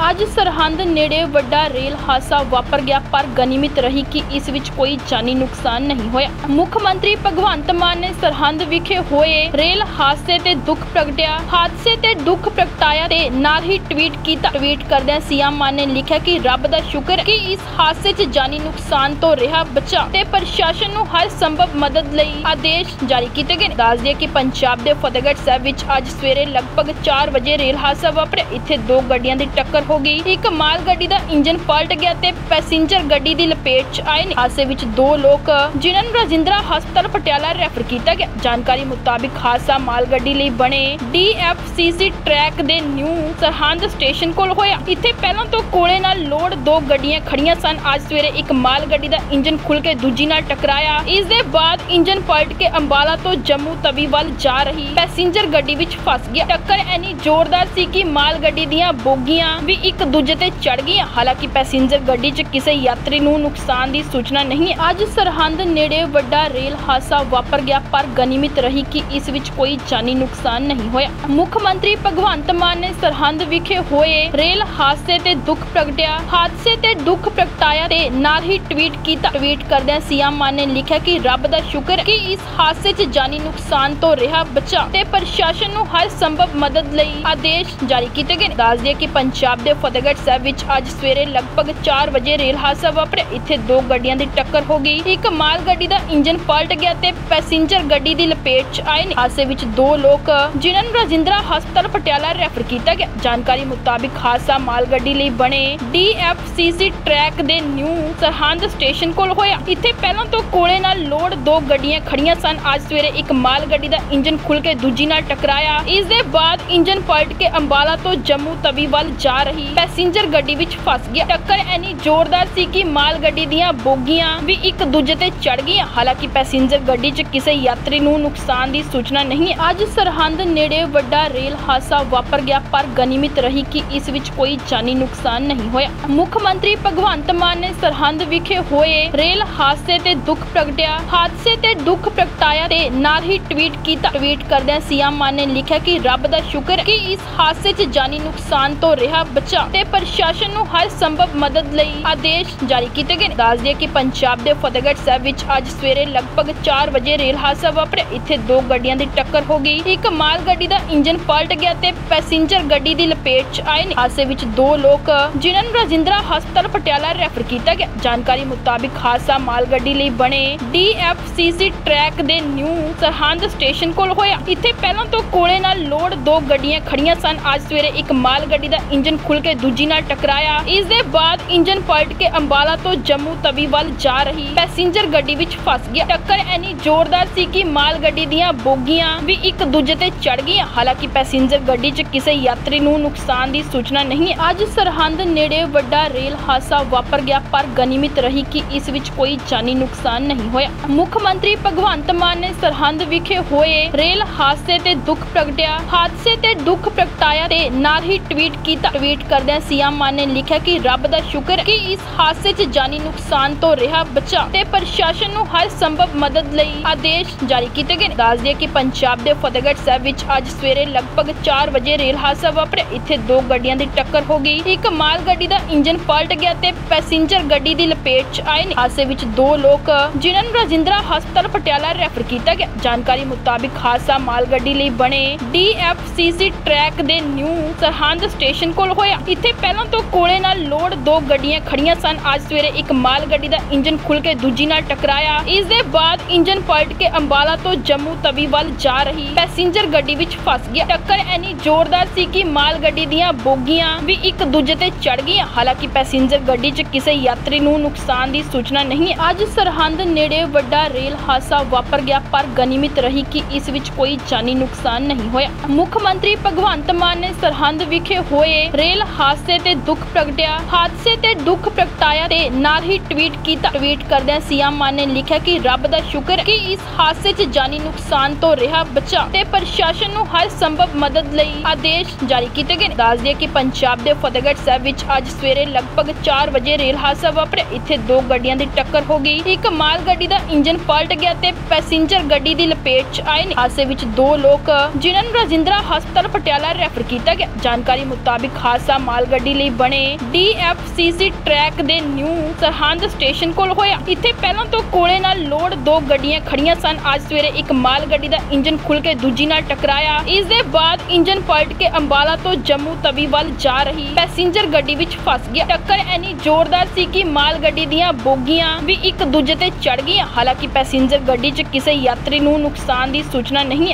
ਅੱਜ ਸਰਹੰਦ ਨੇੜੇ ਵੱਡਾ ਰੇਲ ਹਾਦਸਾ ਵਾਪਰ ਗਿਆ, ਪਰ ਗਨੀਮਤ ਰਹੀ ਕਿ ਇਸ ਵਿੱਚ ਕੋਈ ਜਾਨੀ ਨੁਕਸਾਨ ਨਹੀਂ ਹੋਇਆ। ਮੁੱਖ ਮੰਤਰੀ ਭਗਵੰਤ ਮਾਨ ਨੇ ਸਰਹੰਦ ਵਿਖੇ ਹੋਏ ਰੇਲ ਹਾਦਸੇ ਤੇ ਦੁੱਖ ਪ੍ਰਗਟਾਇਆ ਤੇ ਨਾਲ ਹੀ ਟਵੀਟ ਕੀਤਾ। ਟਵੀਟ ਕਰਦਿਆਂ ਸੀਐਮ ਮਾਨ ਨੇ ਲਿਖਿਆ ਕਿ ਰੱਬ ਦਾ ਸ਼ੁਕਰ ਕਿ ਇਸ ਹਾਦਸੇ 'ਚ ਜਾਨੀ ਨੁਕਸਾਨ ਤੋਂ ਰਿਹਾ ਬਚਾ ਤੇ ਪ੍ਰਸ਼ਾਸਨ ਨੂੰ ਹਰ ਸੰਭਵ ਮਦਦ ਲਈ ਆਦੇਸ਼ ਜਾਰੀ ਕੀਤੇ ਗਏ। ਦੱਸ ਦਈਏ ਕਿ ਪੰਜਾਬ ਦੇ ਫਤਿਹਗੜ੍ਹ ਸਾਹਿਬ ਵਿੱਚ ਅੱਜ ਸਵੇਰੇ ਲਗਭਗ 4 ਵਜੇ ਰੇਲ ਹਾਦਸਾ ਵਾਪਰਿਆ। ਇੱਥੇ ਦੋ ਗੱਡੀਆਂ ਦੀ ਟੱਕਰ ਹੋ ਗਈ। ਇੱਕ ਮਾਲ ਗੱਡੀ ਦਾ ਇੰਜਨ ਪਲਟ ਗਿਆ ਤੇ ਪੈਸੇਂਜਰ ਗੱਡੀ ਦੀ ਲਪੇਟ 'ਚ ਆਏ ਨੇ। ਹਾਦਸੇ ਵਿੱਚ 2 ਲੋਕ ਜਿਨ੍ਹਾਂ ਨੂੰ ਰਾਜਿੰਦਰਾ ਹਸਪਤਾਲ ਪਟਿਆਲਾ ਰੈਫਰ ਕੀਤਾ ਗਿਆ। ਜਾਣਕਾਰੀ ਮੁਤਾਬਿਕ ਹਾਦਸਾ ਮਾਲ ਗੱਡੀ ਲਈ ਬਣੇ DFCC ਟਰੈਕ ਦੇ ਨਿਊ ਸਰਹੰਦ ਸਟੇਸ਼ਨ ਕੋਲ ਹੋਇਆ। ਇੱਥੇ ਪਹਿਲਾਂ ਤੋਂ ਕੋਲੇ ਨਾਲ ਲੋਡ 2 ਗੱਡੀਆਂ ਖੜੀਆਂ ਸਨ। ਅੱਜ ਸਵੇਰੇ ਇੱਕ ਮਾਲ ਗੱਡੀ ਦਾ ਇੰਜਨ ਖੁੱਲ ਕੇ ਦੂਜੀ ਨਾਲ ਟਕਰਾਇਆ। ਇਸ ਦੇ ਬਾਅਦ ਇੰਜਨ ਪਲਟ ਕੇ ਅੰਬਾਲਾ ਤੋਂ ਜੰਮੂ ਤਵੀ ਵੱਲ ਜਾ ਰਹੀ ਪੈਸੇਂਜਰ ਗੱਡੀ ਵਿੱਚ ਫਸ ਗਿਆ। ਟੱਕਰ ਇੰਨੀ ਜ਼ੋਰਦਾਰ ਸੀ ਕਿ ਮਾਲ ਗੱਡੀ ਦੀਆਂ ਬੋਗੀਆਂ ਵੀ ਇੱਕ ਦੂਜੇ ਤੇ ਚੜ ਗਈਆਂ। ਹਾਲਾਂਕਿ ਪੈਸੇਂਜਰ ਗੱਡੀ 'ਚ ਕਿਸੇ ਯਾਤਰੀ ਨੂੰ ਨੁਕਸਾਨ ਦੀ ਸੂਚਨਾ ਨਹੀਂ ਹੈ। ਅੱਜ ਸਰਹੰਦ ਨੇੜੇ ਵੱਡਾ ਰੇਲ ਹਾਦਸਾ ਵਾਪਰ ਗਿਆ, ਪਰ ਗਨੀਮਤ ਰਹੀ ਕਿ ਇਸ ਵਿੱਚ ਕੋਈ ਜਾਨੀ ਨੁਕਸਾਨ ਨਹੀਂ ਹੋਇਆ। ਮੁੱਖ ਮੰਤਰੀ ਭਗਵੰਤ ਮਾਨ ਨੇ ਸਰਹੰਦ ਵਿਖੇ ਹੋਏ ਰੇਲ ਹਾਦਸੇ ਤੇ ਦੁੱਖ ਪ੍ਰਗਟਾਇਆ ਤੇ ਨਾਲ ਹੀ ਟਵੀਟ ਕੀਤਾ। ਟਵੀਟ ਕਰਦਿਆਂ ਸੀਐਮ ਮਾਨ ਨੇ ਲਿਖਿਆ ਕਿ ਰੱਬ ਦਾ ਸ਼ੁਕਰ ਕਿ ਇਸ ਹਾਦਸੇ 'ਚ ਜਾਨੀ ਨੁਕਸਾਨ ਤੋਂ ਰਿਹਾ ਬਚਾ ਤੇ ਪ੍ਰਸ਼ਾਸਨ ਨੂੰ ਹਰ ਸੰਭਵ ਮਦਦ ਲਈ ਆਦੇਸ਼ ਜਾਰੀ ਕੀਤੇ ਗਏ। ਦੱਸ ਦਈਏ ਕਿ ਪੰਜਾਬ ਦੇ ਫਤਿਹਗੜ੍ਹ ਸਾਹਿਬ ਵਿੱਚ ਅੱਜ ਸਵੇਰੇ ਲਗਭਗ 4 ਵਜੇ ਰੇਲ ਹਾਦਸਾ ਵਾਪਰਿਆ। ਇੱਥੇ 2 ਗੱਡੀਆਂ ਦੀ ਟੱਕਰ ਹੋ ਗਈ। ਇੱਕ ਮਾਲ ਗੱਡੀ ਦਾ ਇੰਜਨ ਪਲਟ ਗਿਆ ਤੇ ਪੈਸੇਂਜਰ ਗੱਡੀ ਦੀ ਲਪੇਟ 'ਚ ਆਏ ਨੇ। ਹਾਦਸੇ ਵਿੱਚ 2 ਲੋਕ ਜਿਨ੍ਹਾਂ ਨੂੰ ਰਾਜਿੰਦਰਾ ਹਸਪਤਾਲ ਪਟਿਆਲਾ ਰੈਫਰ ਕੀਤਾ ਗਿਆ। ਜਾਣਕਾਰੀ ਮੁਤਾਬਿਕ ਹਾਦਸਾ ਮਾਲ ਗੱਡੀ ਲਈ ਬਣੇ DFCC ਟਰੈਕ ਦੇ ਨਿਊ ਸਰਹੰਦ ਸਟੇਸ਼ਨ ਕੋਲ ਹੋਇਆ। ਇੱਥੇ ਪਹਿਲਾਂ ਤੋਂ ਕੋਲੇ ਨਾਲ ਲੋਡ 2 ਗੱਡੀਆਂ ਖੜੀਆਂ ਸਨ। ਅੱਜ ਸਵੇਰੇ ਇੱਕ ਮਾਲ ਗੱਡੀ ਦਾ ਇੰਜਨ ਖੁੱਲ ਕੇ ਦੂਜੀ ਨਾਲ ਟਕਰਾਇਆ। ਇਸ ਦੇ ਬਾਅਦ ਇੰਜਨ ਪਲਟ ਕੇ ਅੰਬਾਲਾ ਤੋਂ ਜੰਮੂ ਤਵੀ ਵੱਲ ਜਾ ਰਹੀ ਪੈਸੇਂਜਰ ਗੱਡੀ ਵਿੱਚ ਫਸ ਗਿਆ। ਟੱਕਰ ਇੰਨੀ ਜ਼ੋਰਦਾਰ ਸੀ ਕਿ ਮਾਲ ਗੱਡੀ ਦੀਆਂ ਬੋਗੀਆਂ ਵੀ ਇੱਕ ਦੂਜੇ ਤੇ ਚੜ ਗਈਆਂ। ਹਾਲਾਂਕਿ ਪੈਸੇਂਜਰ ਗੱਡੀ 'ਚ ਕਿਸੇ ਯਾਤਰੀ ਨੂੰ ਨੁਕਸਾਨ ਦੀ ਸੂਚਨਾ ਨਹੀਂ ਹੈ। ਅੱਜ ਸਰਹੰਦ ਨੇੜੇ ਵੱਡਾ ਰੇਲ ਹਾਦਸਾ ਵਾਪਰ ਗਿਆ, ਪਰ ਗਨੀਮਤ ਰਹੀ ਕਿ ਇਸ ਵਿੱਚ ਕੋਈ ਜਾਨੀ ਨੁਕਸਾਨ ਨਹੀਂ ਹੋਇਆ। ਮੁੱਖ ਮੰਤਰੀ ਭਗਵੰਤ ਮਾਨ ਨੇ ਸਰਹੰਦ ਵਿਖੇ ਹੋਏ ਰੇਲ ਹਾਦਸੇ ਤੇ ਦੁੱਖ ਪ੍ਰਗਟਾਇਆ ਤੇ ਨਾਲ ਹੀ ਟਵੀਟ ਕੀਤਾ। ਟਵੀਟ ਕਰਦਿਆਂ ਸੀਐਮ ਮਾਨ ਨੇ ਲਿਖਿਆ ਕਿ ਰੱਬ ਦਾ ਸ਼ੁਕਰ ਕਿ ਇਸ ਹਾਦਸੇ 'ਚ ਜਾਨੀ ਨੁਕਸਾਨ ਤੋਂ ਰਿਹਾ ਬਚਾ ਤੇ ਪ੍ਰਸ਼ਾਸਨ ਨੂੰ ਹਰ ਸੰਭਵ ਮਦਦ ਲਈ ਆਦੇਸ਼ ਜਾਰੀ ਕੀਤੇ ਗਏ। ਦੱਸ ਦਈਏ ਕਿ ਪੰਜਾਬ ਦੇ ਫਤਿਹਗੜ੍ਹ ਸਾਹਿਬ ਵਿੱਚ ਅੱਜ ਸਵੇਰੇ ਲਗਭਗ 4 ਵਜੇ ਰੇਲ ਹਾਦਸਾ ਵਾਪਰਿਆ। ਇੱਥੇ 2 ਗੱਡੀਆਂ ਦੀ ਟੱਕਰ ਹੋ ਗਈ। ਇੱਕ ਮਾਲ ਗੱਡੀ ਦਾ ਇੰਜਨ ਪਲਟ ਗਿਆ ਤੇ ਪੈਸੇਂਜਰ ਗੱਡੀ ਦੀ ਲਪੇਟ 'ਚ ਆਏ ਨੇ। ਹਾਦਸੇ ਵਿੱਚ 2 ਲੋਕ ਜਿਨ੍ਹਾਂ ਨੂੰ ਰਾਜਿੰਦਰਾ ਹਸਪਤਾਲ ਪਟਿਆਲਾ ਰੈਫਰ ਕੀਤਾ ਗਿਆ। ਜਾਣਕਾਰੀ ਮੁਤਾਬਿਕ ਹਾਦਸਾ ਮਾਲ ਗੱਡੀ ਲਈ ਬਣੇ DFCC ਟਰੈਕ ਦੇ ਨਿਊ ਸਰਹੰਦ ਸਟੇਸ਼ਨ ਕੋਲ ਹੋਇਆ। ਇੱਥੇ ਪਹਿਲਾਂ ਤੋਂ ਕੋਲੇ ਨਾਲ ਲੋਡ 2 ਗੱਡੀਆਂ ਖੜੀਆਂ ਸਨ। ਅੱਜ ਸਵੇਰੇ ਇੱਕ ਮਾਲ ਗੱਡੀ ਦਾ ਇੰਜਨ ਖੁੱਲ ਕੇ ਦੂਜੀ ਨਾਲ ਟਕਰਾਇਆ। ਇਸ ਦੇ ਬਾਅਦ ਇੰਜਨ ਪਲਟ ਕੇ ਅੰਬਾਲਾ ਤੋਂ ਜੰਮੂ ਤਵੀ ਵੱਲ ਜਾ ਰਹੀ ਪੈਸੇਂਜਰ ਗੱਡੀ ਵਿੱਚ ਫਸ ਗਿਆ। ਟੱਕਰ ਇੰਨੀ ਜ਼ੋਰਦਾਰ ਸੀ ਕਿ ਮਾਲ ਗੱਡੀ ਦੀਆਂ ਬੋਗੀਆਂ ਵੀ ਇੱਕ ਦੂਜੇ ਤੇ ਚੜ ਗਈਆਂ। ਹਾਲਾਂਕਿ ਪੈਸੇਂਜਰ ਗੱਡੀ 'ਚ ਕਿਸੇ ਯਾਤਰੀ ਨੂੰ ਨੁਕਸਾਨ ਦੀ ਸੂਚਨਾ ਨਹੀਂ ਹੈ। ਅੱਜ ਸਰਹੰਦ ਨੇੜੇ ਵੱਡਾ ਰੇਲ ਹਾਦਸਾ ਵਾਪਰ ਗਿਆ, ਪਰ ਗਨੀਮਤ ਰਹੀ ਕਿ ਇਸ ਵਿੱਚ ਕੋਈ ਜਾਨੀ ਨੁਕਸਾਨ ਨਹੀਂ ਹੋਇਆ। ਮੁੱਖ ਮੰਤਰੀ ਭਗਵੰਤ ਮਾਨ ਨੇ ਸਰਹੰਦ ਵਿਖੇ ਹੋਏ ਰੇਲ ਹਾਦਸੇ ਤੇ ਦੁੱਖ ਪ੍ਰਗਟਾਇਆ ਤੇ ਨਾਲ ਹੀ ਟਵੀਟ ਕੀਤਾ। ਟਵੀਟ ਕਰਦਿਆਂ ਸੀਐਮ ਮਾਨ ਨੇ ਲਿਖਿਆ ਕਿ ਰੱਬ ਦਾ ਸ਼ੁਕਰ ਕਿ ਇਸ ਹਾਦਸੇ 'ਚ ਜਾਨੀ ਨੁਕਸਾਨ ਤੋਂ ਰਿਹਾ ਬਚਾ ਤੇ ਪ੍ਰਸ਼ਾਸਨ ਨੂੰ ਹਰ ਸੰਭਵ ਮਦਦ ਲਈ ਆਦੇਸ਼ ਜਾਰੀ ਕੀਤੇ ਗਏ। ਦੱਸ ਦਈਏ ਕਿ ਪੰਜਾਬ ਦੇ ਫਤਿਹਗੜ੍ਹ ਸਾਹਿਬ ਵਿੱਚ ਅੱਜ ਸਵੇਰੇ ਲਗਭਗ 4 ਵਜੇ ਰੇਲ ਹਾਦਸਾ ਵਾਪਰਿਆ। ਇੱਥੇ 2 ਗੱਡੀਆਂ ਦੀ ਟੱਕਰ ਹੋ ਗਈ। ਇੱਕ ਮਾਲ ਗੱਡੀ ਦਾ ਇੰਜਨ ਪਲਟ ਗਿਆ ਤੇ ਪੈਸੇਂਜਰ ਗੱਡੀ ਦੀ ਲਪੇਟ 'ਚ ਆਏ ਨੇ। ਹਾਦਸੇ ਵਿੱਚ 2 ਲੋਕ ਜਿਨ੍ਹਾਂ ਨੂੰ ਰਾਜਿੰਦਰਾ ਹਸਪਤਾਲ ਪਟਿਆਲਾ ਰੈਫਰ ਕੀਤਾ ਗਿਆ। ਜਾਣਕਾਰੀ ਮੁਤਾਬਿਕ ਹਾਦਸਾ ਮਾਲ ਗੱਡੀ ਲਈ ਬਣੇ DFCC ਟਰੈਕ ਦੇ ਨਿਊ ਸਰਹੰਦ ਸਟੇਸ਼ਨ ਕੋਲ ਹੋਇਆ। ਇੱਥੇ ਪਹਿਲਾਂ ਤੋਂ ਕੋਲੇ ਨਾਲ ਲੋਡ 2 ਗੱਡੀਆਂ ਖੜੀਆਂ ਸਨ। ਅੱਜ ਸਵੇਰੇ ਇੱਕ ਮਾਲ ਗੱਡੀ ਦਾ ਇੰਜਨ ਖੁੱਲ ਕੇ ਦੂਜੀ ਨਾਲ ਟਕਰਾਇਆ। ਇਸ ਦੇ ਬਾਅਦ ਇੰਜਨ ਪਲਟ ਕੇ ਅੰਬਾਲਾ ਤੋਂ ਜੰਮੂ ਤਵੀ ਵੱਲ ਜਾ ਰਹੀ ਪੈਸੇਂਜਰ ਗੱਡੀ ਵਿੱਚ ਫਸ ਗਿਆ। ਟੱਕਰ ਇੰਨੀ ਜ਼ੋਰਦਾਰ ਸੀ ਕਿ ਮਾਲ ਗੱਡੀ ਦੀਆਂ ਬੋਗੀਆਂ ਵੀ ਇੱਕ ਦੂਜੇ ਤੇ ਚੜ ਗਈਆਂ। ਹਾਲਾਂਕਿ ਪੈਸੇਂਜਰ ਗੱਡੀ 'ਚ ਕਿਸੇ ਯਾਤਰੀ ਨੂੰ ਨੁਕਸਾਨ ਦੀ ਸੂਚਨਾ ਨਹੀਂ ਹੈ। ਅੱਜ ਸਰਹੰਦ ਨੇੜੇ ਵੱਡਾ ਰੇਲ ਹਾਦਸਾ ਵਾਪਰ ਗਿਆ, ਪਰ ਗਨੀਮਤ ਰਹੀ ਕਿ ਇਸ ਵਿੱਚ ਕੋਈ ਜਾਨੀ ਨੁਕਸਾਨ ਨਹੀਂ ਹੋਇਆ। ਮੁੱਖ ਮੰਤਰੀ ਭਗਵੰਤ ਮਾਨ ਨੇ ਸਰਹੰਦ ਵਿਖੇ ਹੋਏ ਰੇਲ ਹਾਦਸੇ ਤੇ ਦੁੱਖ ਪ੍ਰਗਟਾਇਆ ਤੇ ਨਾਲ ਹੀ ਟਵੀਟ ਕੀਤਾ। ਟਵੀਟ ਕਰਦਿਆਂ ਸੀਐਮ ਮਾਨ ਨੇ ਲਿਖਿਆ ਕਿ ਰੱਬ ਦਾ ਸ਼ੁਕਰ ਕਿ ਇਸ ਹਾਦਸੇ 'ਚ ਜਾਨੀ ਨੁਕਸਾਨ ਤੋਂ ਰਿਹਾ ਬਚਾ ਤੇ ਪ੍ਰਸ਼ਾਸਨ ਨੂੰ ਹਰ ਸੰਭਵ ਮਦਦ ਲਈ ਆਦੇਸ਼ ਜਾਰੀ ਕੀਤੇ ਗਏ। ਦੱਸ ਦਈਏ ਕਿ ਪੰਜਾਬ ਦੇ ਫਤਿਹਗੜ੍ਹ ਸਾਹਿਬ ਵਿੱਚ ਅੱਜ ਸਵੇਰੇ ਲਗਭਗ 4 ਵਜੇ ਰੇਲ ਹਾਦਸਾ ਵਾਪਰਿਆ। ਇੱਥੇ ਦੋ ਗੱਡੀਆਂ ਦੀ ਟੱਕਰ ਹੋ ਗਈ। ਇੱਕ ਮਾਲ ਗੱਡੀ ਦਾ ਇੰਜਨ ਪਲਟ ਗਿਆ ਤੇ ਪੈਸੇਂਜਰ ਗੱਡੀ ਦੀ ਲਪੇਟ 'ਚ ਆਏ ਨੇ। ਹਾਦਸੇ ਵਿੱਚ 2 ਲੋਕ ਜਿਨ੍ਹਾਂ ਨੂੰ ਰਾਜਿੰਦਰਾ ਹਸਪਤਾਲ ਪਟਿਆਲਾ ਰੈਫਰ ਕੀਤਾ ਗਿਆ। ਜਾਣਕਾਰੀ ਮੁਤਾਬਿਕ ਹਾਦਸਾ ਮਾਲ ਗੱਡੀ ਲਈ ਬਣੇ DFCC ਟਰੈਕ ਦੇ ਨਿਊ ਸਰਹੰਦ ਸਟੇਸ਼ਨ ਕੋਲ ਹੋਇਆ। ਇੱਥੇ ਪਹਿਲਾਂ ਤੋਂ ਕੋਲੇ ਨਾਲ ਲੋਡ 2 ਗੱਡੀਆਂ ਖੜੀਆਂ ਸਨ। ਅੱਜ ਸਵੇਰੇ ਇੱਕ ਮਾਲ ਗੱਡੀ ਦਾ ਇੰਜਨ ਖੁੱਲ ਕੇ ਦੂਜੀ ਨਾਲ ਟਕਰਾਇਆ। ਇਸ ਦੇ ਬਾਅਦ ਇੰਜਨ ਪਲਟ ਕੇ ਅੰਬਾਲਾ ਤੋਂ ਜੰਮੂ ਤਵੀ ਵੱਲ ਜਾ ਰਹੀ ਪੈਸੇਂਜਰ ਗੱਡੀ ਵਿੱਚ ਫਸ ਗਿਆ। ਟੱਕਰ ਇੰਨੀ ਜ਼ੋਰਦਾਰ ਸੀ ਕਿ ਮਾਲ ਗੱਡੀ ਦੀਆਂ ਬੋਗੀਆਂ ਵੀ ਇੱਕ ਦੂਜੇ ਤੇ ਚੜ ਗਈਆਂ। ਹਾਲਾਂਕਿ ਪੈਸੇਂਜਰ ਗੱਡੀ 'ਚ ਕਿਸੇ ਯਾਤਰੀ ਨੂੰ ਨੁਕਸਾਨ ਦੀ ਸੂਚਨਾ ਨਹੀਂ ਹੈ।